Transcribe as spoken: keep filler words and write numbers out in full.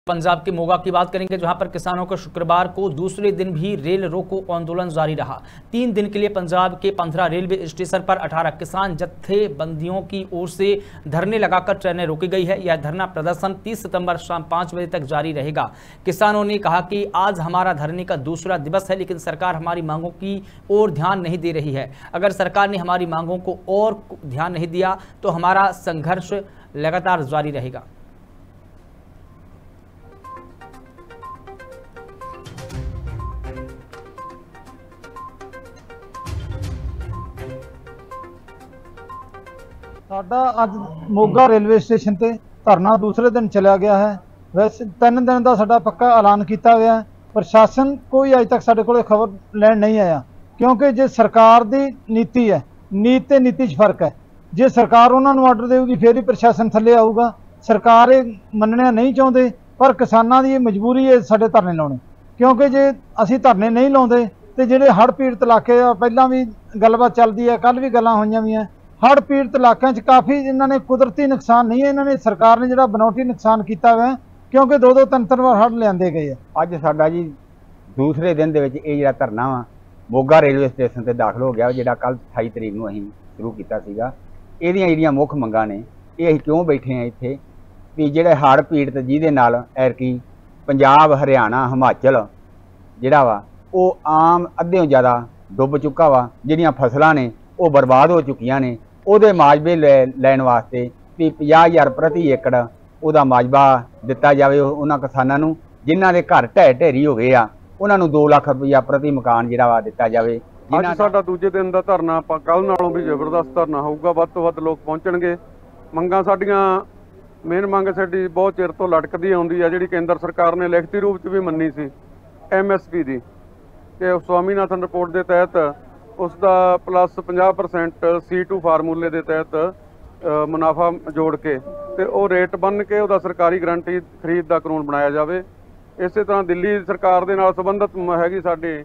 पंजाब के मोगा की बात करेंगे, जहां पर किसानों का शुक्रवार को दूसरे दिन भी रेल रोको आंदोलन जारी रहा। तीन दिन के लिए पंजाब के पंद्रह रेलवे स्टेशन पर अठारह किसान जत्थेबंदियों की ओर से धरने लगाकर ट्रेनें रोकी गई है। यह धरना प्रदर्शन तीस सितंबर शाम पाँच बजे तक जारी रहेगा। किसानों ने कहा कि आज हमारा धरने का दूसरा दिवस है, लेकिन सरकार हमारी मांगों की ओर ध्यान नहीं दे रही है। अगर सरकार ने हमारी मांगों को और ध्यान नहीं दिया तो हमारा संघर्ष लगातार जारी रहेगा। साडा अज मोगा रेलवे स्टेशन ते धरना दूसरे दिन चलिया गया है। वैसे तीन दिन का साडा पक्का ऐलान किया गया है। प्रशासन कोई अज तक साडे कोल खबर लैन नहीं आया, क्योंकि जे सरकार की नीति है, नीति ते नीति च फर्क है। जे सरकार उन्होंने ऑर्डर देगी फिर ही प्रशासन थले आऊगा। सरकार ये मनना नहीं चाहते, पर किसानों की मजबूरी है साडे धरने लाने, क्योंकि जे असी धरने नहीं लाते तो ਜਿਹੜੇ हड़ पीड़ित इलाके पहला भी गलबात चलती है, कल भी गल्लां होईयां भी हैं। हड़ पीड़ित इलाकों काफ़ी इन्होंने कुदरती नुकसान नहीं है, इन्होंने सरकार ने जो बनौटी नुकसान किया हुआ है, क्योंकि दो दो तीन तीन बार हड़ लिया गए हैं। अज साडा जी दूसरे दिन दे विच ये जिहड़ा धरना वा मोगा रेलवे स्टेशन ते दाखिल हो गया, जिहड़ा कल अठाई तरीक नूं असीं शुरू कीता सीगा। इहदियां जिहड़ियां मुख मंगां ने ये असीं क्यों बैठे हैं इत्थे भी जिहड़े हड़ पीड़ित जिहदे नाल ऐरकी पंजाब हरियाणा हिमाचल जिहड़ा वा वो आम अद्धेों ज़्यादा डुब चुका वा, जिहड़ियां फसलां ने वो बर्बाद हो चुकियां ने। ਉਹਦੇ ਮਾਜਬੇ ਲੈਣ ਵਾਸਤੇ ਵੀ ਪੰਜਾਹ ਹਜ਼ਾਰ ਪ੍ਰਤੀ ਏਕੜ ਉਹਦਾ ਮਾਜਬਾ ਦਿੱਤਾ ਜਾਵੇ ਉਹਨਾਂ ਕਿਸਾਨਾਂ ਨੂੰ ਜਿਨ੍ਹਾਂ ਦੇ ਘਰ ਢਹਿ ਢੇਰੀ ਹੋ ਗਏ ਆ, ਉਹਨਾਂ ਨੂੰ ਦੋ ਲੱਖ ਰੁਪਈਆ ਪ੍ਰਤੀ ਮਕਾਨ ਜਿਹੜਾ ਵਾ ਦਿੱਤਾ ਜਾਵੇ। ਅੱਜ ਸਾਡਾ ਦੂਜੇ ਦਿਨ ਦਾ ਧਰਨਾ ਆਪਾਂ ਕੱਲ ਨਾਲੋਂ ਵੀ ਜ਼ਬਰਦਸਤ ਧਰਨਾ ਹੋਊਗਾ, ਵੱਧ ਤੋਂ ਵੱਧ ਲੋਕ ਪਹੁੰਚਣਗੇ। ਮੰਗਾਂ ਸਾਡੀਆਂ ਮੇਨ ਮੰਗ ਸਾਡੀ ਬਹੁਤ ਚਿਰ ਤੋਂ ਲਟਕਦੀ ਆਉਂਦੀ ਆ, ਜਿਹੜੀ ਕੇਂਦਰ ਸਰਕਾਰ ਨੇ ਲਿਖਤੀ ਰੂਪ 'ਚ ਵੀ ਮੰਨੀ ਸੀ, ਐਮ ਐਸ ਪੀ ਦੀ, ਤੇ ਸਵਾਮੀਨਾਥਨ ਰਿਪੋਰਟ ਦੇ ਤਹਿਤ उसका प्लस पचास परसेंट सी टू फार्मूले के तहत मुनाफा जोड़ के तो वो रेट बन के उसका सरकारी गारंटी खरीद का कानून बनाया जाए। इस तरह दिल्ली सरकार के नाल संबंधित हैगी साडी